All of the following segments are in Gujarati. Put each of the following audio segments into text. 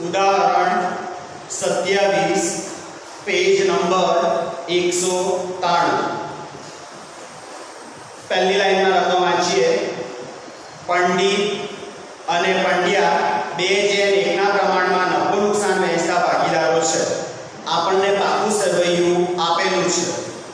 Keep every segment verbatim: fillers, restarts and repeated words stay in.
उदाहरण सत्यावीस पेज नंबर एक सौ ताणु। पहली लाइन में रकम वाँचीए। पंडित अने पंड्या बे जेम एकना प्रमाण में नफो नुकसान वहेंचता भागीदारो छे। आपने पाकू सरवैयु आपेलू छे।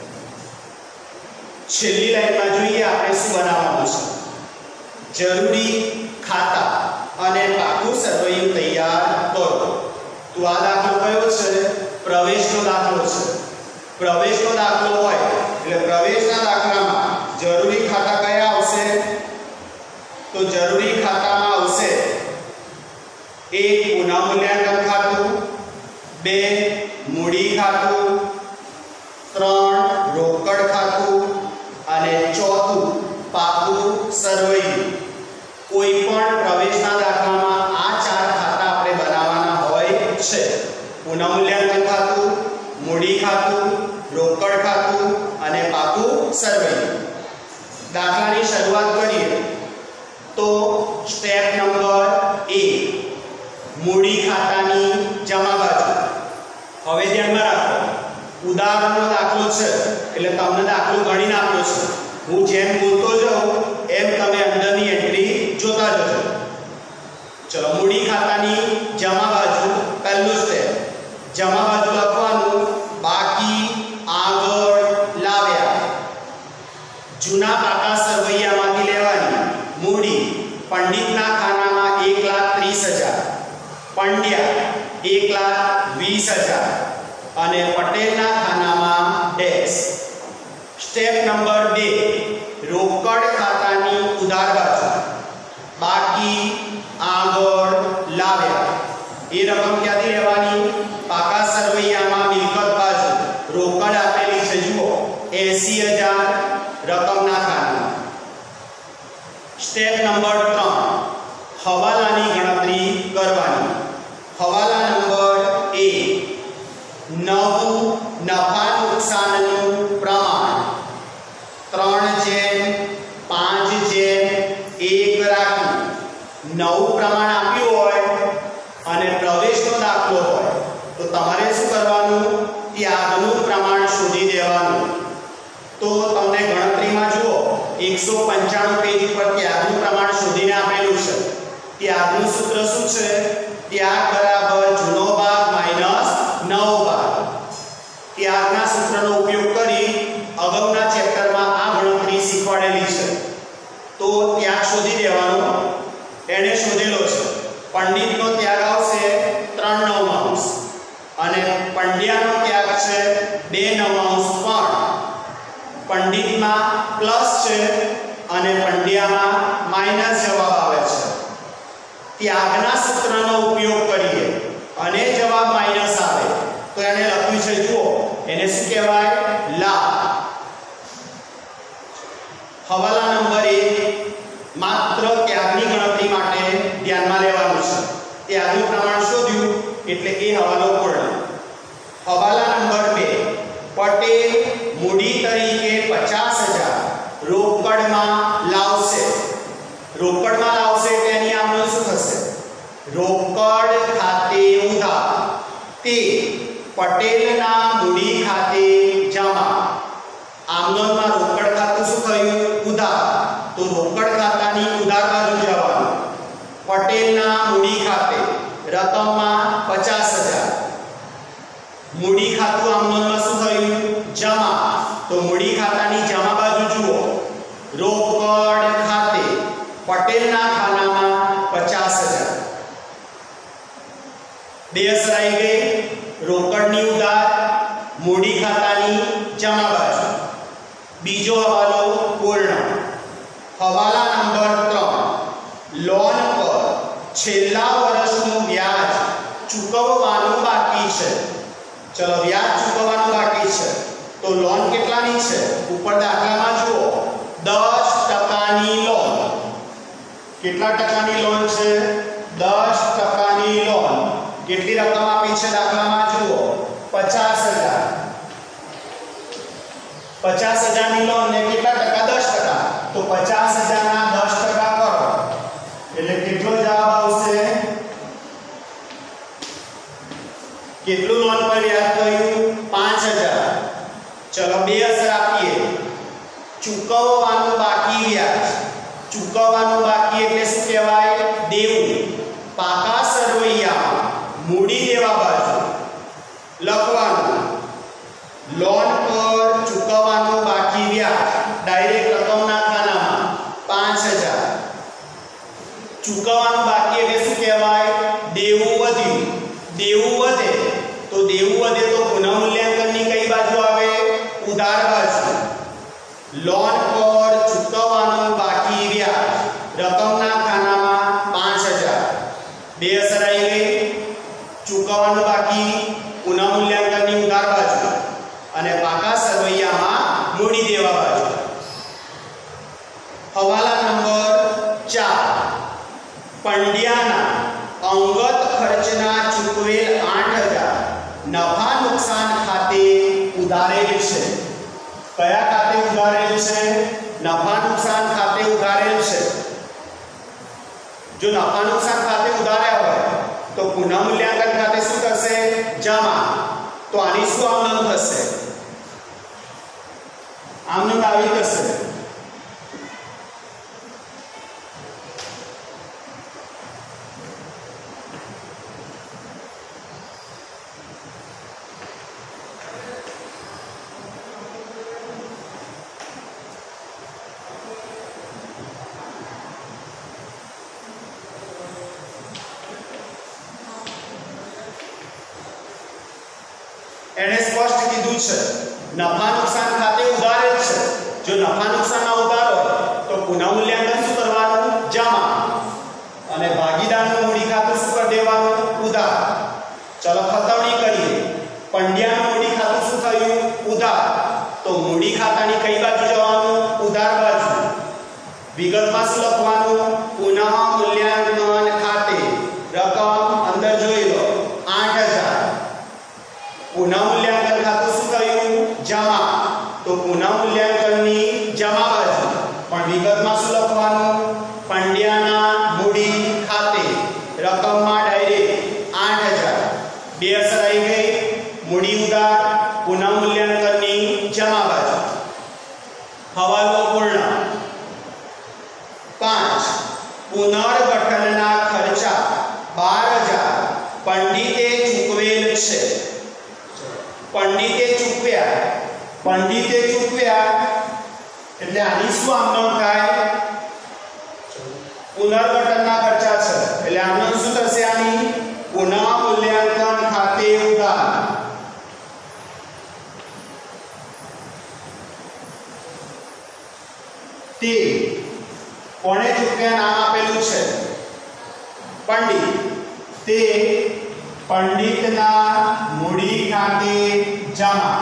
छेल्ली लाइन में जोईए आपणे शुं बनाववानुं छे। जरूरी खाता अने पाकू सरवैयु तैयार करो। तो आ दाखलो कयो छे? प्रवेशनो दाखलो छे। प्रवेशनो दाखलो होय એટલે પ્રવેશના દાખલામાં જરૂરી ખાતા કયા આવશે? તો જરૂરી ખાતામાં આવશે એક પુનઃમૂલ્યાંકન ખાતું, બે મૂડી ખાતું, ત્રણ રોકડ ખાતું અને ચોથું પાકું સરવૈયું। કોઈ પણ પ્રવેશના દાખલામાં આ ચાર ખાતા આપણે બનાવવાના હોય છે। પુનઃમૂલ્યાંકન ખાતું, મૂડી ખાતું, રોકડ ખાતું અને પાકું સરવૈયું। દાખલાની શરૂઆત કરીએ તો સ્ટેપ નંબર એક મૂડી ખાતાની જમા બાજુ। હવે ધ્યાનમાં રાખો ઉદાહરણનો દાખલો છે એટલે તમને દાખલો ગણીને આપ્યો છે। હું જેમ બોલતો જાઉં એમ તમે અંદરની એન્ટ્રી જોતા જજો। ચલો મૂડી ખાતાની જમા બાજુ પહેલું સ્ટેપ જમા બાજુ લખવાનું બાકી આગળ લાવ્યા। जूना पाका सरवैयामांथी लेवानी मूडी पंडितना खानामां एक लाख तीस हजार, पंड्या एक लाख वीस हजार अने पटेलना खानामां डैश। स्टेप नंबर दो रोकड़ खातानी उधार बाजू बाकी आगळ लाव्या। ए रकम क्यांथी लेवानी? पाका सरवैयामां मिलकत बाजू रोकड़ आपेली छे जुओ एसी हजार रकमना खाना। स्टेप नंबर तीन हवालानी गणतरी करवानी। हवाला नंबर एक नवु नफा नुकसाननु प्रमाण त्रण जेम पांच जेम एक राखी। नवु प्रमाण आप्युं होय अने प्रवेशनो दाखलो होय तो तमारे शुं करवानुं? त्यागनुं प्रमाण शोधी देवानुं। तो तमने गणतरी में जुओ एक सौ पंचाणु पेज पर त्यागनु प्रमाण शोधीने आपेलू छे। त्यागनु सूत्र शुं छे? त्याग बराबर जूनो भाग माइनस नवो भाग। त्यागना सूत्रनो उपयोग करी अगाउना चेप्टर में आ गणतरी शीखवाडेली छे। तो त्याग शोधी देवानो एने शोधेलो छे। पंडितनो त्याग आवशे त्रण नवांश अने पंड्यानो त्याग छे बे नवांश। पण पंडित में प्लस है अने पंड्या में माइनस जवाब आवे छे। त्यागना सूत्रनो उपयोग करिए अने जवाब माइनस आवे तो एने लख्युं छे जुओ एने शुं कहेवाय? लाभ। हवाला नंबर एक मात्र त्यागनी गणतरी माटे ध्यानमां लेवानुं छे। त्यागनुं प्रमाण शोध्युं एटले ए हवालो पूर्ण। हवाला नंबर दो पटेल मूडी तरीके पचास हजार रोकड़ में लावशे। रोकड़ में लावशे तेनी आमनो शुं थशे? रोकड़ खाते उधार ते पटेलना मूडी खाते जमा। आमनो में रोकड़ खातुं शुं थयुं? उधार। तो रोकड़ खातानी उधार बाजू जवानुं। पटेलना मूडी खाते रकम में पचास हजार। मूडी खातुं आमनो में शुं थयुं? जमा। तो मूडी खातानी जमा बाजू जुओ रोकड़ खाते पटेलना खानामां पचास हजार। बे असर आई गई रोकड़नी उधार मूडी खातानी जमा बाजू। बीजो हवालो पूर्ण। हवाला नंबर तीन लोन पर छेल्ला वर्षनुं व्याज चूकववानुं बाकी छे। चलो व्याज चूकववानुं बाकी छे तो लोन केटलानी छे? ऊपर दाखलामां जुओ दस टकानी लोन। केटला टकानी लोन छे? दस टकानी लोन। केटली रकम आपी छे दाखलामां जुओ पचास हजार। पचास हजार नी लोन ने केटला टका? दस टका। तो पचास हजार ना दस टका करो એટલે કેટલો જવાબ આવશે? બે અસર આપીએ. ચૂકવવાનું બાકી વ્યાજ. ચૂકવવાનું બાકી એટલે શું કહેવાય? દેવું. પાકા સરવૈયામાં મૂડી દેવા બાજુ લખવાનું લોન પર ચૂકવવાનું બાકી વ્યાજ ડાયરેક્ટ રકમના ખાનામાં પાંચ હજાર. ચૂકવવાનું બાકી એટલે શું કહેવાય? દેવું વધ્યું. દેવું વધે તો દેવું વધે તો પુનઃમૂલ્યાંકનની કઈ બાજુ આવે? ઉધાર બાજુ. લોન પર ચૂકવવાનું બાકી વ્યાજ રકમના ખાનામાં પાંચ હજાર. બે અસર આવી ગઈ. ચૂકવવાનું બાકી પુનઃમૂલ્યાંકનની ઉધાર બાજુ અને પાકા સરવૈયામાં મૂડી દેવા બાજુ. હવાલા નંબર ચાર. પંડ્યાના અંગત ખર્ચના ચૂકવેલ આઠ હજાર નફા નુકસાન ખાતે ઉધારેલ છે. કયા ખાતે ઉધારેલ છે? નફા નુકસાન ખાતે ઉધારેલ છે. જો નફા નુકસાન ખાતે ઉધાર્યા હોય તો પુનઃમૂલ્યાંકન ખાતે શું થશે? જમા. તો આની શું આમનોંધ થશે? આમનોંધ આવી થશે. એને સ્પષ્ટ કીધું છે નફા નુકસાન ખાતે ઉધારેલ છે. જો નફા નુકસાનના ઉધાર હોય તો પુનઃમૂલ્યાંકન શું કરવાનું? જમા. અને ભાગીદારનું મૂડી ખાતું શું કરી દેવાનું? ઉધાર. ચલો ખતવણી કરીએ. પંડ્યાનું મૂડી ખાતું શું થયું? ઉધાર. તો મૂડી ખાતાની કઈ બાજુ જવાનું? ઉધાર બાજુ. વિગતમાં શું લખવાનું? પુનઃમૂલ્યાંકન ખાતે રકમ અંદર જોઈ લો આઠ હજાર. પુનઃમૂલ્યાંકન ખાતું શું થયું? જમા. તો પુનઃમૂલ્યાંકનની જમા બાજુ. પણ વિગતમાં શું લખવાનું? પંડ્યાના મૂડી ખાતે રકમમાં ડાયરેક્ટ આઠ હજાર. બે અસર આવી ગઈ. મૂડી ઉધાર પુનઃમૂલ્યાંકનની જમા બાજુ. હવાલો પૂર્ણ. પાંચ. પુનર્ગઠનના ખર્ચા બાર હજાર પંડિતે ચૂકવેલ છે. પંડિતે ચૂકવ્યા. પંડિતે ચૂકવ્યા એટલે આની શું આમનોંધ થાય? પુનર્ગઠનના ખર્ચા છે એટલે આમનોંધ શું થશે? આની પુનઃમૂલ્યાંકન ખાતે ઉધાર. તે કોણે ચૂકવ્યા? નામ આપેલું છે પંડિત. તે પંડિતના મૂડી ખાતે જમા.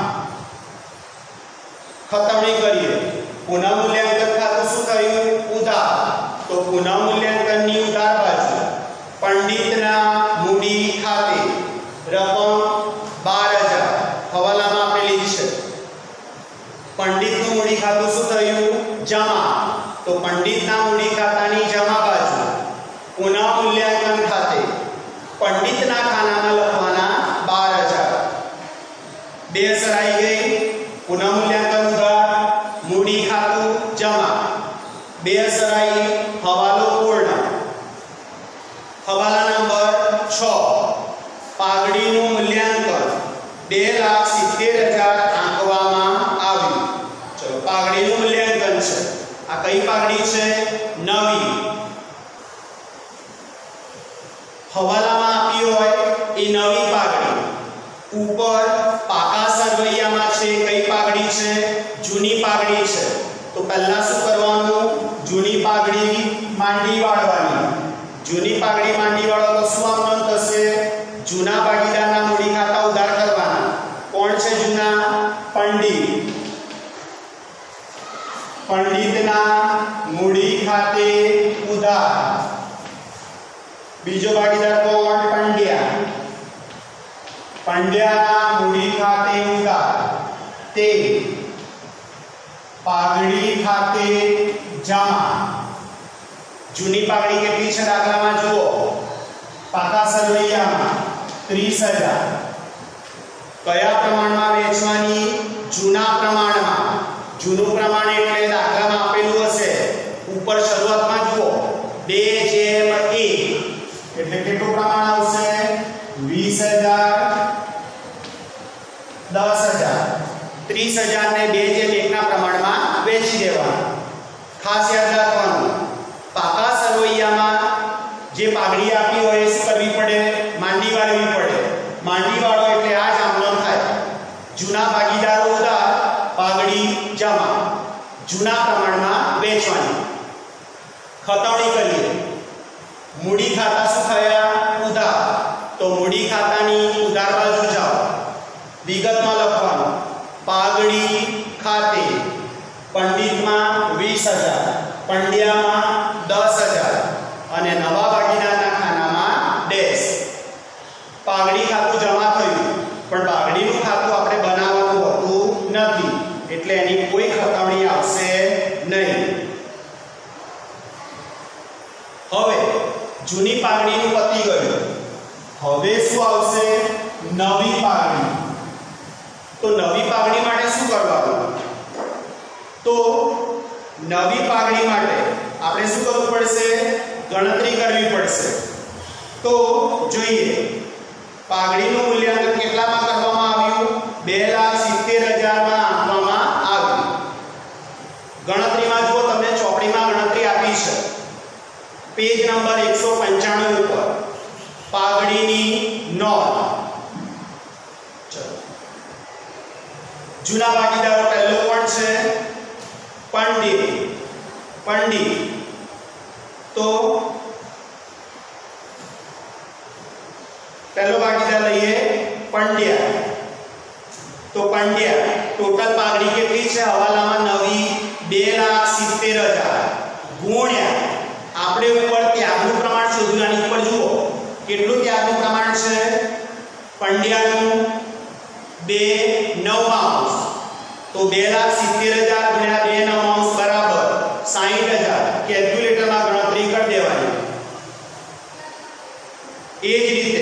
ખતવણી કરીએ. પુનઃમૂલ્યાંકન ખાતું શું થયું? ઉધાર. તો પુનઃમૂલ્યાંકનની ઉધાર બાજુ પંડિતના મૂડી ખાતે રકમ બાર હજાર હવાલામાં આપેલી છે. પંડિતનું મૂડી ખાતું શું થયું? જમા. તો પંડિતના મૂડી ખાતાની જમા બાજુ પુનઃમૂલ્યાંકન ખાતે પંડિતના ખાનામાં લખવાના બાર હજાર. બે અસર આવી ગઈ. પુનઃમૂલ્યાંકન ઉધાર મૂડી ખાતું જમા. બે અસર આવી. હવાલો પૂર્ણ. હવાલા નંબર છ. પાઘડીનું મૂલ્યાંકન બે લાખ સિત્તેર હજાર આંકવામાં આવ્યું. ચલો પાઘડીનું મૂલ્યાંકન છે. આ કઈ પાઘડી છે? નવી. હવાલામાં આપી હોય એ નવી પાઘડી. ઉપર પાકા સરવૈયામાં છે કઈ પાઘડી છે? જૂની પાઘડી છે. તો પહેલા શું કરવાનું? જૂની પાઘડી માંડી વાળવાની. જૂની પાઘડી માંડી વાળો તો શું આમનોંધ થશે? જૂના ભાગીદારના મૂડી ખાતા ઉધાર કરવાના. કોણ છે જૂના? પંડિત. પંડિતના મૂડી ખાતે ઉધાર. બીજો ભાગીદાર કોણ? પંડ્યા. પંડ્યાના મૂડી ખાતે ઉધાર. તે પાઘડી ખાતે જમા. જૂની પાઘડી કેટલી છે દાખલામાં જુઓ? પાકા સરવૈયામાં ત્રીસ હજાર. કયા પ્રમાણમાં વેચવાની? જૂના પ્રમાણમાં, જૂનું પ્રમાણ એટલે દાખલામાં આપેલું હશે ઉપર શરૂઆતમાં જુઓ બે જેમ એક એટલે કેટલું પ્રમાણ આવશે વીસ હજાર દસ હજાર ત્રીસ હજાર ને બે જેમ એક ના પ્રમાણમાં વેચી દેવાના. ખાસ યાદ રાખવાનું પાકા સરવૈયામાં જે પાઘડી આપી હોય એ શું કરવી પડે માંડી વાળવી પડે. માંડી વાળો એટલે આ જ આમનો થાય. જૂના ભાગીદારો ઉધાર પાઘડી જમા જૂના પ્રમાણમાં વેચવાની. ખતવણી કરીએ મૂડી ખાતા શું થયા ઉધાર તો મૂડી ખાતાની ઉધાર બાજુ જાઓ વિગતમાં લખવાનું પાઘડી ખાતે પંડિતમાં વીસ હજાર પંડ્યામાં દસ હજાર અને નવા ભાગીદારના ખાનામાં ડેશ. પાઘડી ખાતું જમા થયું પણ પાઘડીનું ખાતું આપણે બનાવવાનું હોતું નથી એટલે એની કોઈ ખતવણી આવશે નહીં. હવે જૂની પાઘડીનું પતી ગયું. હવે શું આવશે નવી પાઘડી. તો નવી પાઘડી માટે શું કરવાનું તો નવી પાઘડી માટે આપણે શું કરવું પડશે ગણતરી કરવી પડશે. તો જોઈએ પાઘડીનું મૂલ્યાંકન કેટલામાં કરવામાં આવ્યું બે લાખ સિત્તેર હજાર માં આપવામાં આવ્યું. ગણતરીમાં જો તમને ચોપડીમાં ગણતરી આપી છે પેજ નંબર એકસો પંચાણું ઉપર પાઘડીની નોંધ. જૂના ભાગીદારો પહેલો કોણ છે પંડિત. પંડિત તો પહેલો ભાગીદાર લઈએ પંડ્યા. તો પંડ્યા ટોટલ પાઘડી કેટલી છે હવાલામાં નવી બે લાખ સિત્તેર હજાર ગુણ્યા આપણે ઉપર ત્યાગનું પ્રમાણ શોધ્યું. આની ઉપર જુઓ કેટલું ત્યાગનું પ્રમાણ છે પંડ્યાનું બે નવાંશ તો બે લાખ સિત્તેર હજાર ગુણ્યા બે નવાંશ બરાબર સાહીઠ હજાર. કેલ્ક્યુલેટરમાં ગણતરી કરી દેવાની. એ જ રીતે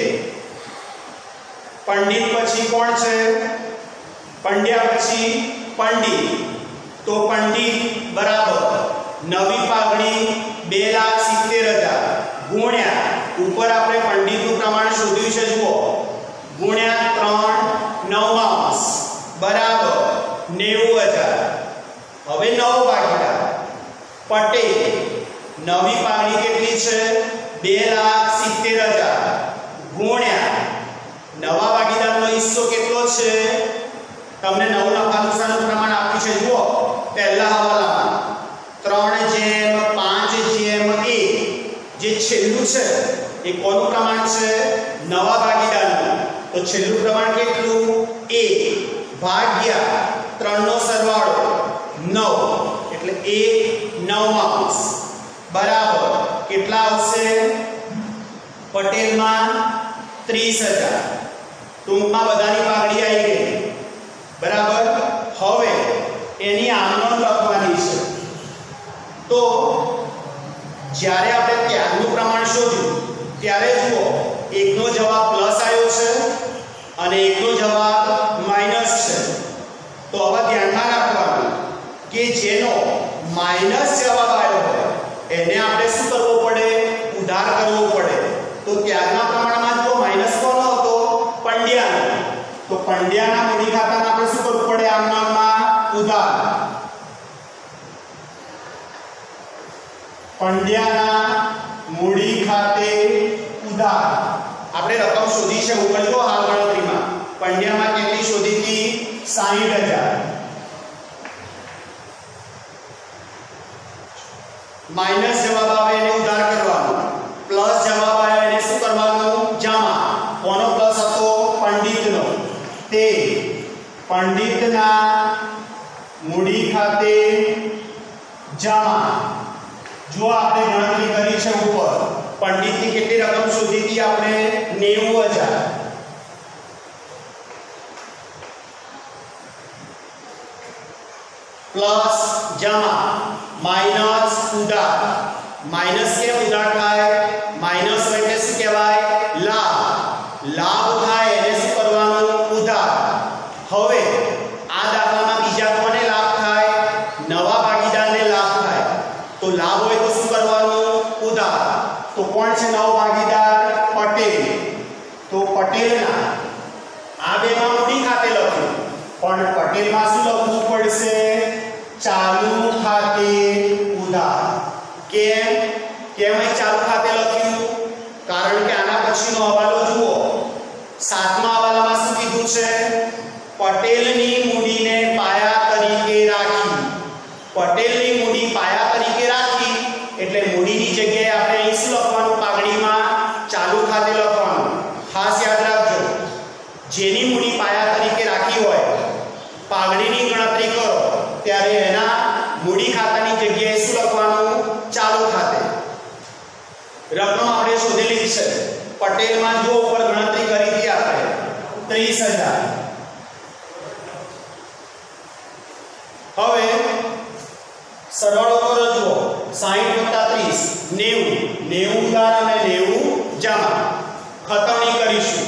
પંડિત પછી કોણ છે પંડ્યા પછી પંડિત. તો પંડિત બરાબર નવી પાઘડી બે લાખ સિત્તેર હજાર ગુણ્યા ઉપર આપણે પંડિતનું પ્રમાણ શોધ્યું છે જુઓ ગુણ્યા ત્રણ નવાંશ બરાબર નેવું હજાર. હવે નવ ભાગીદાર પટેલ. નવી પાઘડી કેટલી છે બે લાખ સિત્તેર હજાર ગુણ્યા નવા ભાગીદારનો હિસ્સો કેટલો છે તમને નવ નફા નુકસાનનું પ્રમાણ આપ્યું છે જુઓ પહેલા હવાલામાં ત્રણ જેમ પાંચ જેમ એક. જે છેલ્લું છે એ કોનું પ્રમાણ છે નવા ભાગીદારનું. તો છેલ્લું પ્રમાણ કેટલું એક ભાગ્યા ત્રણ નો સરવાળો નવ એટલે એક નવાંશ બરાબર કેટલા આવશે પટેલમાં ત્રીસ હજાર. ટૂંકમાં બધાની પાઘડી આવી ગઈ બરાબર. હવે એની આમનોંધ લખવાની છે. તો જ્યારે આપણે ત્યાગનું પ્રમાણ શોધ્યું ત્યારે જુઓ એકનો જવાબ પ્લસ આવ્યો છે અને એકનો જવાબ માઈનસ છે. તો હવે ધ્યાનમાં રાખવાનું કે જેનો માઈનસ જવાબ આવ્યો હોય એને આપણે શું કરવો પડે ઉધાર કરવો પડે. તો ત્યાગના પ્રમાણમાં જો માઈનસ કોનો હતો પંડ્યાનો. તો પંડ્યાના મૂડી ખાતાને આપણે શું કરવું પડે આમનામાં ઉધાર. પંડ્યાના મૂડી ખાતે ઉધાર આપણે રકમ શોધી છે ઉપર જો હાલ ગણતરીમાં પંડ્યામાં કેટલી શોધી હતી સાહીઠ હજાર. માઈનસ જવાબ આવે એને ઉધાર કરવાનો પ્લસ જવાબ આવે એને શું કરવાનું જમા. કોનો પ્લસ હતો પંડિતનો. તે પંડિતના મૂડી ખાતે જમા. જો આપણે ગણતરી કરી છે ઉપર પંડિતની કેટલી રકમ શોધી હતી આપણે નેવું હજાર. પ્લસ જમા માઈનસ ઉધાર. માઈનસ કેમ ઉધાર થાય માઈનસ એટલે શું કહેવાય લાભ. લાભ થાય એને શું કરવાનું ઉધાર. હવે આ દાખલા લાભ હોય તો શું કરવાનું? ઉધાર. તો કોણ છે નવો ભાગીદાર? પટેલ. તો પટેલના આ બેમાં મૂડી ખાતે લખ્યું, પણ પટેલમાં શું લખવું પડશે? ચાલુ ખાતે ઉધાર. કેમ કેમ અહીં ચાલુ ખાતે લખ્યું? કારણ કે આના પછીનો હવાલો જુઓ. સાતમા હવાલામાં શું કીધું છે? પટેલની મૂડીને પાયા તરીકે રાખી. પટેલની મૂડી પાયા તરીકે રાખી એટલે મૂડીની જગ્યાએ આપણે અહીં શું લખવાનું? પાઘડીમાં ચાલુ ખાતે લખવાનું. ખાસ યાદ રાખજો, જેની મૂડી પાયા તરીકે રાખી હોય, પાઘડીની ગણતરી કરો ત્યારે એના મૂડી ખાતાની જગ્યાએ શું લખવાનું? ચાલુ ખાતે. રકમ આપણે શોધેલી છે. પટેલમાં જો ઉપર ગણતરી કરી હતી આપણે ત્રીસ હજાર. હવે સરવાળો કરો જુઓ. સાહીઠ વત્તા ત્રીસ નેવું. નેવું ઉધાર અને નેવું જમા. ખતમણી કરીશું.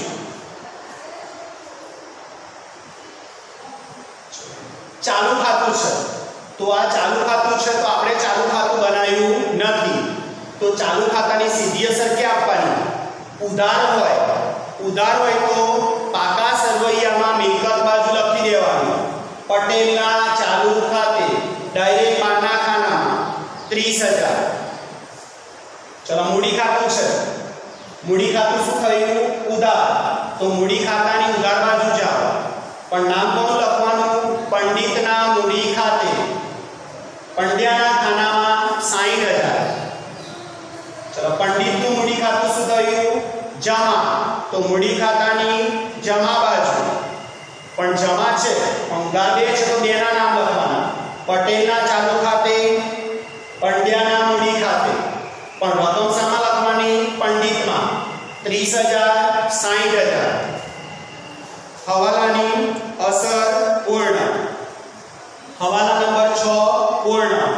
ચાલુ ખાતું છે તો આ ચાલુ ખાતું છે તો આપણે ચાલુ ખાતું બનાવ્યું નથી. તો ચાલુ ખાતાની સીધી અસર ક્યાં આપવાની? ઉધાર હોય ઉધાર હોય તો પાકા સરવૈયામાં મિલકત બાજુ લખી દેવાનું. પટેલના ચાલુ ખાતે ડાયરેક્ટ પાના ખાનામાં ત્રીસ હજાર. ચલો મૂડી ખાતું છે. મૂડી ખાતું શું થયું? ઉધાર. તો મૂડી ખાતાની ઉધાર બાજુ જાઓ, પણ નામ કોનું લખવાનું? પંડિતના મૂડી ખાતે. પંડ્યાના ખાનામાં સાહીઠ હજાર. ચલો પંડિતનું મૂડી ખાતું શું થયું? જમા. તો મૂડી ખાતાની જમા બાજુ, પણ જમા છે પણ ઉધાર બે છે તો બેના નામ લખવાના. પટેલના ચાલુ ખાતે, પંડ્યાના મૂડી ખાતે, પણ રકમ શામાં લખવાની? પંડિતમાં. ત્રીસ હજાર, સાહીઠ હજાર. હવાલાની અસર પૂર્ણ. હવાલા નંબર છ પૂર્ણ.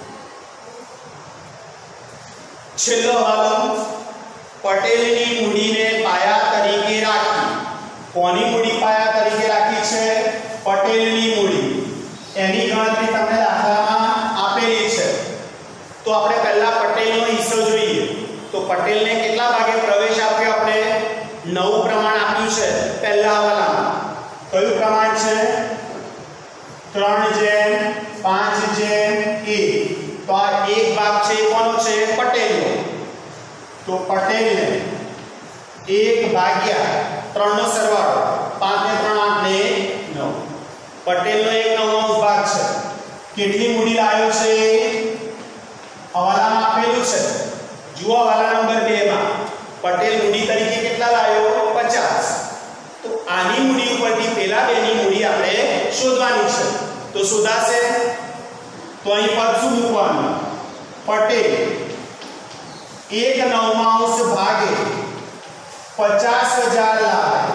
છેલ્લો હવાલો. પટેલની મૂડીને પાયા તરીકે રાખી. કોની મૂડી પાયા તરીકે રાખી છે? પટેલની મૂડી. એની ગણતરી તમને દાખલામાં આપેલી છે. તો આપણે પહેલા પટેલનો હિસ્સો જોઈએ. તો પટેલને કેટલા ભાગે પ્રવેશ આપ્યો? આપણે નવું પ્રમાણ આપ્યું છે પહેલા હવાલામાં. કયું પ્રમાણ છે? ત્રણ જેમ પાંચ જેમ એક. તો આ એક ભાગ છે કોનો છે? પટેલનો. તો પટેલને એક ભાગ્યા ત્રણ નો સરવાળો, પાંચ ને ત્રણ આઠ ને નવ. પટેલનો એક નવમો ભાગ છે. કેટલી મૂડી લાવ્યો છે? હવાલામાં આપેલું છે. જુઓ હવાલા નંબર બે માં પટેલ મૂડી તરીકે કેટલા લાવ્યો? પચાસ. તો આની મૂડી ઉપરથી પેલા બેની મૂડી આપણે શોધવાની છે. તો શોધાશે તો અહીં પદ શું મૂકવાનું? પટેલ એક નવમાંશ ભાગે પચાસ હજાર લાવે.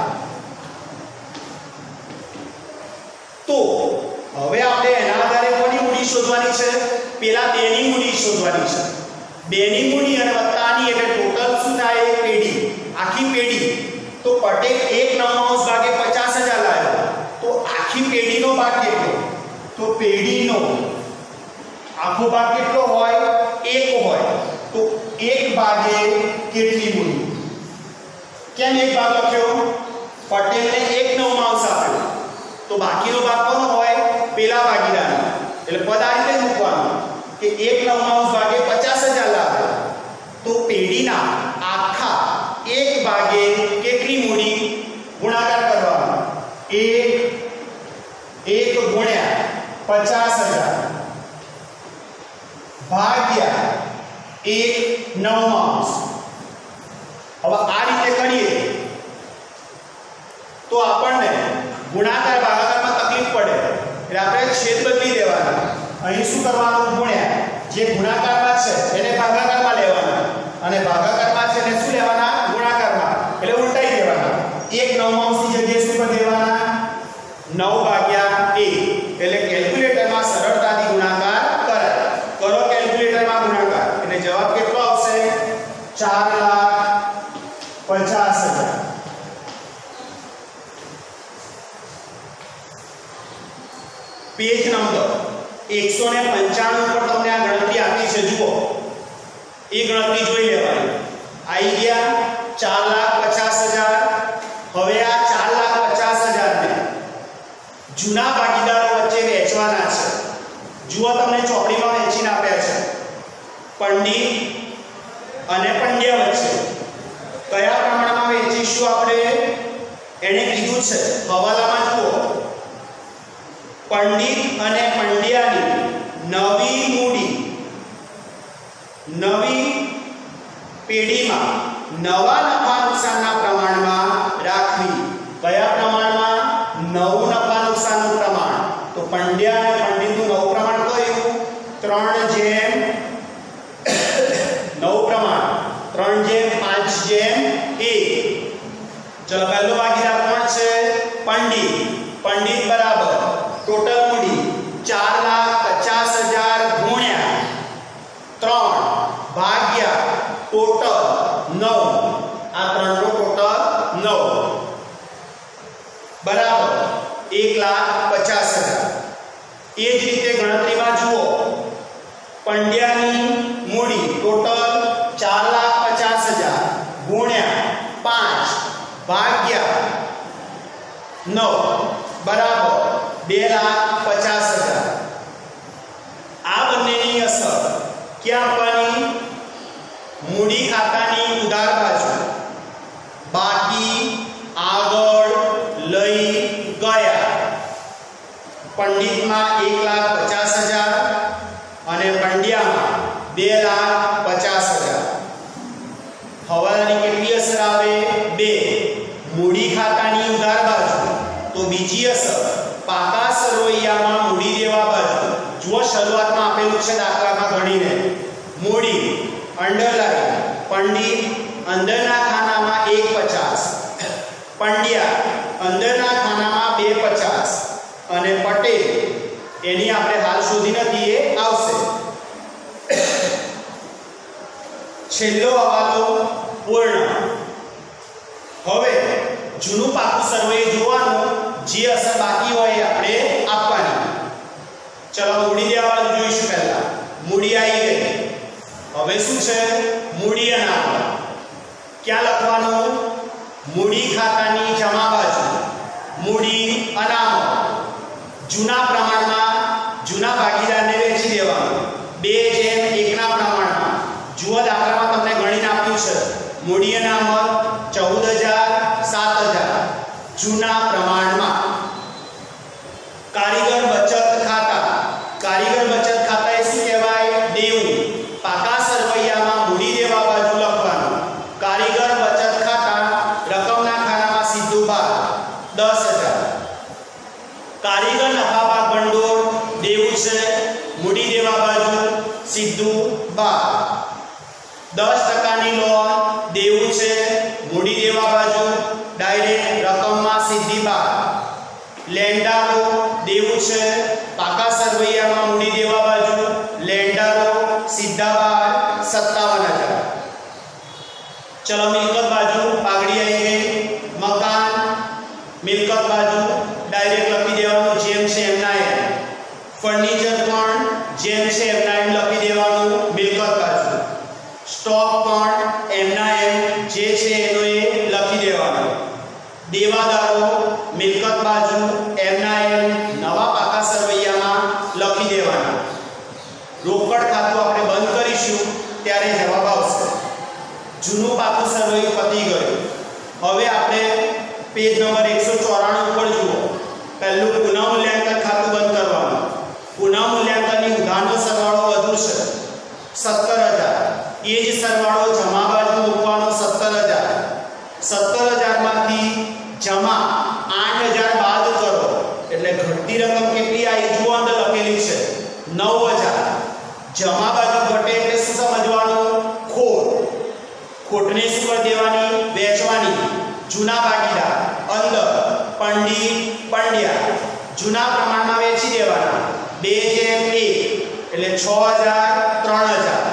તો હવે આપણે એના આધારે કોની મૂડી શોધવાની છે? પેલા બેની મૂડી શોધવાની છે. બેની મૂડી અને વત્તાની એટલે ટોટલ શું થાય? પેઢી, આખી પેઢી. તો પટેલ એક નવમાંશ ભાગે પચાસ હજાર લાવ્યો. તો આખી પેઢીનો ભાગ કેટલો? તો પેઢીનો આખો ભાગ કેટલો હોય? એક હોય. તો એક ભાગે કેટલી મૂડી? કેમ એક ભાગ લખ્યો? પટેલને એક નવમાંશ આપ્યો તો બાકીનો ભાગ કોનો હોય? પેલા ભાગીદારનો. એટલે પદ આ રીતે મૂકવાનું કે એક નવમાંશ ભાગે પચાસ હજાર લાવે તો પેઢીના આખા એક ભાગે કેટલી મૂડી? ગુણાકાર કરવાનો. એક એક ગુણ્યા પચાસ હજાર ભાગ્યા એક નવમાંશ. હવે આ રીતે કરીએ તો આપણને ગુણાકાર ભાગાકારમાં તકલીફ પડે એટલે આપણે છેદ બદલી દેવાના. અહીં શું કરવાનું? ગુણ્યા. જે ગુણાકારમાં છે એને ભાગાકારમાં લેવાના અને ભાગાકારમાં છે એને શું લેવાના? ગુણાકારમાં. એટલે ઉલટાઈ દેવાના. એક નવમાંશની જગ્યાએ શું કરી દેવાના? નવ ભાગ્યા એક. એટલે કેલ્ક્યુલેટરમાં સરળતાથી ગુણાકાર કરાય. કરો કેલ્ક્યુલેટરમાં ગુણાકાર એટલે જવાબ કેટલો આવશે? ચાર લાખ પચાસ હજાર. પેજ નંબર એકસો ને પંચાણું પર તમને આ ગણતરી આપી છે. જુઓ એ ગણતરી જોઈ લેવાની. આવી ગયા ચાર લાખ પચાસ હજાર. હવે આ ચાર લાખ પચાસ હજાર ને જૂના ભાગીદારો વચ્ચે વેચવાના છે. જુઓ તમને ચોપડીમાં વેચીને આપ્યા છે. પંડિત અને પંડ્યા વચ્ચે કયા પ્રમાણમાં વેચીશું આપણે એને કીધું છે. હવાલામાં જુઓ, પંડિત અને પંડ્યાની નવી મૂડી નવી પેઢીમાં નવા નફા નુકસાનના પ્રમાણમાં રાખવી. કયા પ્રમાણમાં? નવું નફા નુકસાનનું પ્રમાણ. તો પંડ્યા અને પંડિતનું નવું પ્રમાણ કયું? ત્રણ જેમ નવ પ્રમાણ ત્રણ જેમ પાંચ જેમ એક. ચલો પહેલો ભાગીદાર કોણ છે? પંડિત. પંડિત બરાબર ટોટલ મૂડી ચાર લાખ પચાસ હજાર ગુણ્યા ત્રણ ભાગ્યા ટોટલ નવ. આ ત્રણ નો ટોટલ નવ બરાબર એક લાખ પચાસ હજાર. એ જ રીતે ગણતરીમાં જુઓ, પંડ્યાની મૂડી ટોટલ ચાર લાખ પચાસ હજાર ગુણ્યા પાંચ ભાગ્યા નવ બરાબર બે લાખ પચાસ હજાર. આ બંનેની અસર ક્યાં આપવાની? મૂડી ખાતાની ઉધાર બાજુ. બાકી આગળ લઈ ગયા. પંડિતમાં એક લાખ પચાસ હજાર અને પંડ્યામાં બે લાખ પચાસ હજાર. હવાલાની કેટલી અસર આવે? બે. મૂડી ખાતાની ઉધાર બાજુ. તો બીજી અસર પાકા સરવૈયામાં મૂડી દેવા બાજુ. જુઓ શરૂઆતમાં આપેલું છે દાખલામાં ગણીને. મૂડી અંડરલાઈન પંડિત અંદરના ખાનામાં એક પચાસ, પંડ્યા અંદરના ખાનામાં બે પચાસ અને પટેલ એની આપણે હાલ શોધી નથી, એ આવશે. છેલ્લો હવાલો પૂર્ણ. હવે જૂનું પાકું સર્વે જોવાનું, જે અસર બાકી હોય આપણે આપવાની. ચલો મૂડી દેવા જોઈશું. પહેલા મૂડી આવી ગઈ. હવે શું છે? મૂડી અનામત. ક્યાં લખવાનું? મૂડી ખાતાની જમા બાજુ. મૂડી અનામત જૂના પ્રમાણમાં જૂના ભાગીદારને વેચી દેવાનું બે જેમ એકના પ્રમાણમાં. જુઓ દાખલામાં તમને ગણીને આપ્યું છે. મૂડી અનામત ચૌદ હજાર સાત હજાર જૂના પ્રમાણમાં. કારીગર બચત ખાતા. કારીગર બચત ખાતા એ શું કહેવાય? દેવું. પાકા સરવૈયામાં મૂડી દેવા બાજુ લખવાનું. કારીગર બચત ખાતા રકમના ખાનામાં સીધું બાર દસ હજાર. કારીગર નફા ભાગ ભંડોળ દેવું છે, મૂડી દેવા બાજુ સીધું બાર. દસ ટકાની લોન દેવું છે, મૂડી દેવા બાજુ ડાયરેક્ટ રકમમાં સીધી બાર. લેન્ડારો દેવું છે, પાકા સરવૈયામાં મૂડી દેવા બાજુ લેન્ડારો સીધા બાર સત્તાવન હજાર. ચલો મિલકત બાજુ પાઘડી આવી ગઈ. મકાન મિલકત બાજુ ડાયરેક્ટ લખી દેવાનું જેમ છે એમના એમ. ફર્નિચર પણ જેમ છે એમના એમ લખી દેવાનું મિલકત બાજુ. સ્ટોક પણ એમના એમ જે છે એનો એ લખી દેવાનો. દેવાદારો મિલકત બાજુ એમના એમ નવા પાકા સરવૈયામાં લખી દેવાના. રોકડ ખાતું આપણે બંધ કરીશું ત્યારે જવાબ આવશે. જૂનું પાકું સરવૈયું પતી ગયું. હવે આપણે પેજ નંબર એકસો ચોરાણું ઉપર જુઓ. પહેલું પુનઃ મૂલ્યાંકન ખાતું બંધ કરવાનું. પુનઃ મૂલ્યાંકનની ઉધારનો સરવાળો વધુ છે સત્તર હજાર. એ જ સરવાળો જમા બાજુ મૂકવાનો સત્તર હજાર. સત્તર હજાર માંથી જમા આઠ હજાર બાદ કરો એટલે ઘટતી રકમ કેટલી આવી? જુઓ અંદર લખેલી છે નવ હજાર. જમા બાજુ ઘટે એટલે શું સમજવાનું? ખોટ. ખોટને શું કરી દેવાની? વેચવાની. જૂના ભાગીદાર અંદર પંડિત પંડ્યા જૂના પ્રમાણમાં વેચી દેવાના બે જેમ એક એટલે છ હજાર ત્રણ હજાર.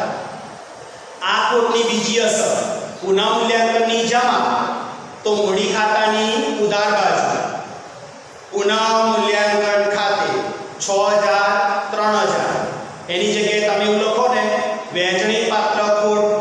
આ ખોટની બીજી અસર પુનઃ મૂલ્યાંકનની જમા તો મૂડી ખાતાની ઉધાર બાજુ. પુનઃ મૂલ્યાંકન ખાતે છ હજાર ત્રણ હજાર એની જગ્યાએ તમે એવું લખો ને વેચણી પાત્ર ખોટ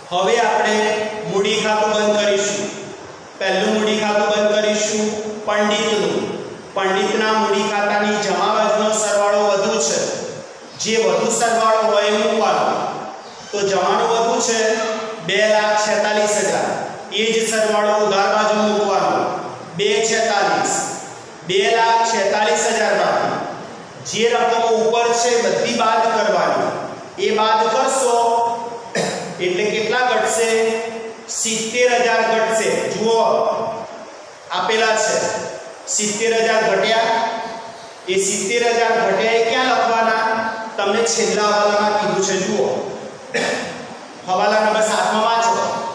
હવે આપણે મૂડી ખાતું બંધ કરીશું. પહેલું મૂડી ખાતું બંધ કરીશું પંડિતનું. પંડિતના મૂડી ખાતાની જમા બાજુનો સરવાળો વધુ છે. જે વધુ સરવાળો હોય એ મૂકવાનો. તો જમાનો વધુ છે બે લાખ છેતાલીસ હજાર. એ જ સરવાળો ઉધાર બાજુ મૂકવાનો બે છેતાલીસ. બે લાખ છેતાલીસ હજાર બાકી. જે રકમો ઉપર છે બધી બાદ કરવાની. એ બાદ કરશો એટલે કેટલા ઘટશે? સિત્તેર હજાર ઘટશે. જુઓ આપેલા છે સિત્તેર હજાર ઘટ્યા. એ સિત્તેર હજાર ઘટ્યા એ ક્યાં લખવાના? તમને છેલ્લા હવાલામાં કીધું છે. જુઓ હવાલા નંબર સાત માં વાંચો.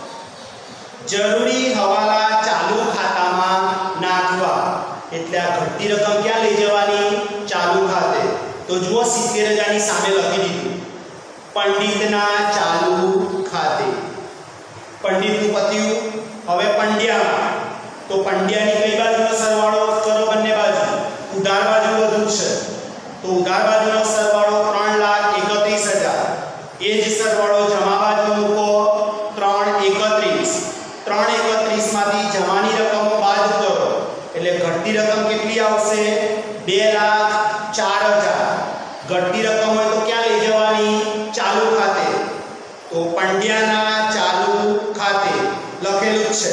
જરૂરી હવાલા ચાલુ ખાતામાં નાખવા. એટલે આ ઘટતી રકમ ક્યાં લઈ જવાની? ચાલુ ખાતે. તો જુઓ સિત્તેર હજાર ની સામે લખી દીધું પંડિતના ચાલુ ખાતે. પંડિતનું પત્યું. હવે પંડ્યામાં. તો પંડ્યાની કઈ બાજુનો સરવાળો કરો? બંને બાજુ. ઉધાર બાજુ વધુ છે તો ઉધાર બાજુનો સરવાળો ત્રણ લાખ એકત્રીસ હજાર. એ જ સરવાળો જમા બાજુ મૂકો ત્રણ એકત્રીસ. ત્રણ એકત્રીસ માંથી જમાની રકમો બાદ કરો એટલે ઘટતી રકમ કેટલી આવશે? બે લાખ ચાર હજાર. ઘટતી રકમ હોય તો ક્યાં લઈ જવાની? ચાલુ ખાતે. તો પંડ્યાના ચાલુ ખાતે લખેલું છે.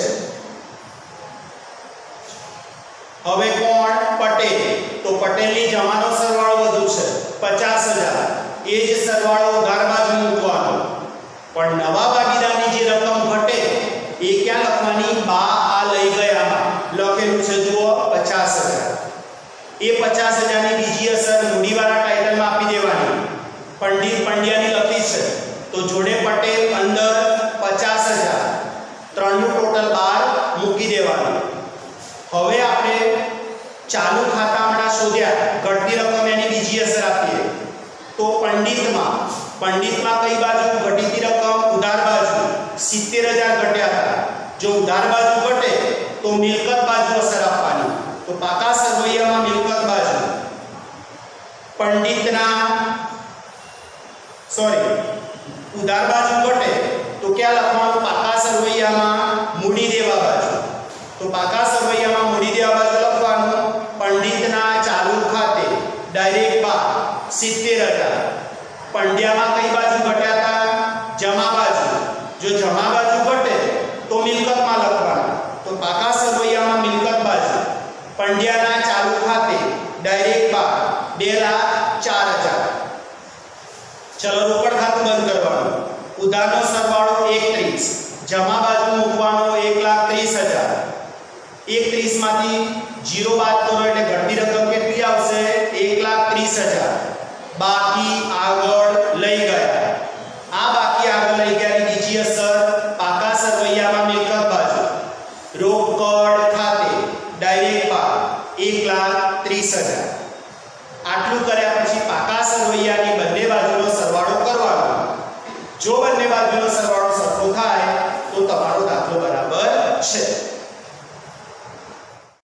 હવે કોણ? પટેલ. તો પટેલની જમાનો સરવાળો વધુ છે પચાસ હજાર. એ જ સરવાળો ઉધાર બાજુ મૂકવાનો. પણ નવા ભાગીદારની જે રકમ ઘટે એ ક્યાં લખવાની? બા આ લઈ ગયા લખેલું છે. જુઓ પચાસ હજાર. એ પચાસ હજાર ની બીજી અસર મૂડીવાળા ટાઇટલમાં આપી દેવાની. પંડિત પંડ્યાની લખી છે તો જોડે પટેલ અંદર પચાસ હજાર. ત્રણનું ટોટલ બાર મૂકી દેવાનું. હવે આપણે ચાલુ ખાતા હમણાં શોધ્યા. ઘટતી રકમ એની બીજી અસર આપીએ તો પંડિતમાં. પંડિતમાં કઈ બાજુ ઘટીતી રકમ? ઉધાર બાજુ. સિત્તેર હજાર ઘટ્યા હતા. જો ઉધાર બાજુ ઘટે તો મિલકત બાજુ અસર આપવાની. તો પાકા સરવૈયામાં મિલકત બાજુ. પંડિતના સોરી ઉધાર બાજુ ઘટે તો ક્યાં લખવાનું? પાકા સરવૈયામાં મૂડી દેવા બાજુ. તો પાકા સરવૈયામાં મૂડી દેવા બાજુ લખવાનું પંડિતના ચાલુ ખાતે ડાયરેક્ટ બા સિત્તેર હજાર. પંડ્યામાં કઈ બાજુ ઘટ્યા હતા? જમા બાજુ. જો જમા બાજુ ઘટે તો મિલકતમાં લખવાનું. તો પાકા સરવૈયામાં મિલકત બાજુ પંડ્યાના ચાલુ ખાતે ડાયરેક્ટ બા બે લાખ ચાર હજાર. ચલો રોકડ ખાતું બંધ કરવાનું. ઉધારનો સરવાળો એકત્રીસ. જમા બાજુ મૂકવાનો એક લાખ ત્રીસ હજાર. એકત્રીસ માંથી જીરો બાદ કરો એટલે ઘટતી રકમ કેટલી આવશે? એક લાખ ત્રીસ હજાર. બાકી આગળ લઈ ગયા. આ બાકી આગળ લઈ ગયાની બીજી અસર પાકા સરવૈયામાં મિલકત બાજુ. રોકડ ખાતે ડાયરેક્ટ બા એક લાખ ત્રીસ હજાર. આટલું કર્યા પછી પાકા સરવૈયાની બંને બાજુનો સરવાળો કરવાનો. જો બંને બાજુનો સરવાળો સરખો થાય તો તમારો દાખલો બરાબર છે.